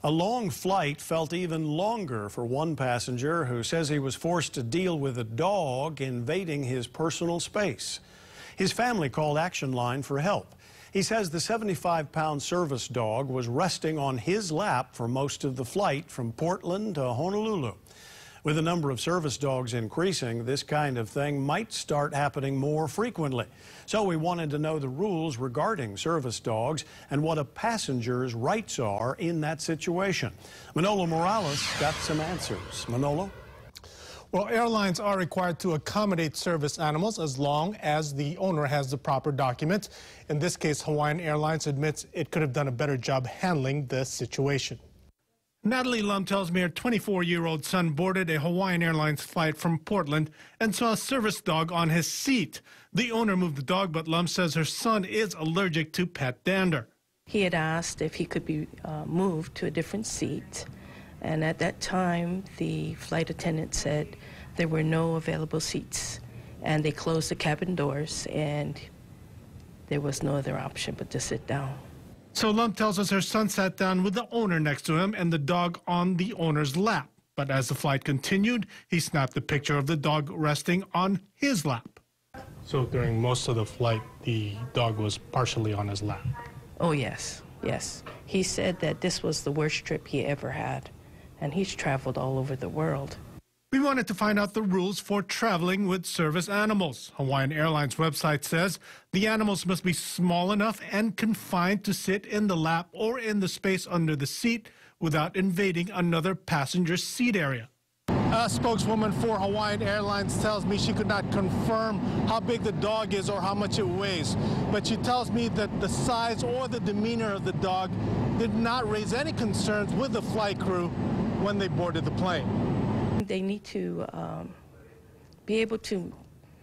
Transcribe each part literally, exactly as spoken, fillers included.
A long flight felt even longer for one passenger who says he was forced to deal with a dog invading his personal space. His family called Action Line for help. He says the seventy-five pound service dog was resting on his lap for most of the flight from Portland to Honolulu. With the number of service dogs increasing, this kind of thing might start happening more frequently. So we wanted to know the rules regarding service dogs and what a passenger's rights are in that situation. Manolo Morales got some answers. Manolo? Well, airlines are required to accommodate service animals as long as the owner has the proper documents. In this case, Hawaiian Airlines admits it could have done a better job handling the situation. Natalie Lum tells me her twenty-four-year-old son boarded a Hawaiian Airlines flight from Portland and saw a service dog on his seat. The owner moved the dog, but Lum says her son is allergic to pet dander. He had asked if he could be uh, moved to a different seat, and at that time the flight attendant said there were no available seats, and they closed the cabin doors, and there was no other option but to sit down. So Lum tells us her son sat down with the owner next to him and the dog on the owner's lap. But as the flight continued, he snapped a picture of the dog resting on his lap. So during most of the flight, the dog was partially on his lap? Oh, yes, yes. He said that this was the worst trip he ever had, and he's traveled all over the world. We wanted to find out the rules for traveling with service animals. Hawaiian Airlines website says the animals must be small enough and confined to sit in the lap or in the space under the seat without invading another passenger's seat area. A spokeswoman for Hawaiian Airlines tells me she could not confirm how big the dog is or how much it weighs, but she tells me that the size or the demeanor of the dog did not raise any concerns with the flight crew when they boarded the plane. They need to um, be able to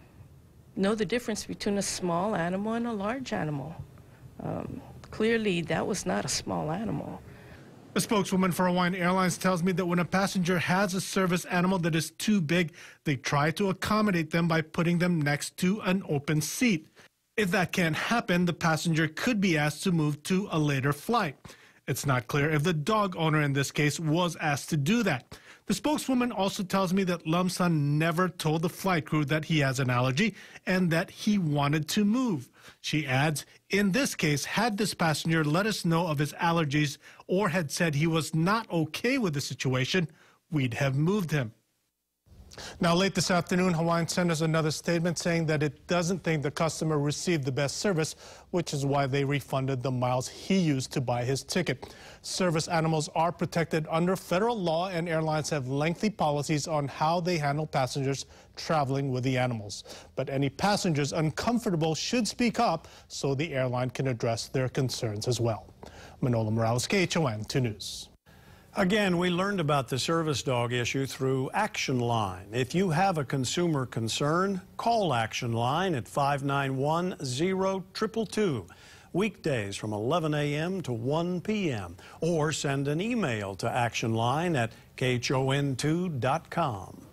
know the difference between a small animal and a large animal. Um, clearly, that was not a small animal. A spokeswoman for Hawaiian Airlines tells me that when a passenger has a service animal that is too big, they try to accommodate them by putting them next to an open seat. If that can't happen, the passenger could be asked to move to a later flight. It's not clear if the dog owner in this case was asked to do that. The spokeswoman also tells me that Lum's son never told the flight crew that he has an allergy and that he wanted to move. She adds, in this case, had this passenger let us know of his allergies or had said he was not okay with the situation, we'd have moved him. Now, late this afternoon, Hawaiian sent us another statement saying that it doesn't think the customer received the best service, which is why they refunded the miles he used to buy his ticket. Service animals are protected under federal law, and airlines have lengthy policies on how they handle passengers traveling with the animals. But any passengers uncomfortable should speak up so the airline can address their concerns as well. Manolo Morales, K H O N two News. Again, we learned about the service dog issue through Action Line. If you have a consumer concern, call Action Line at five nine one, zero two two two, weekdays from eleven a m to one p m or send an email to Action Line at K H O N two dot com.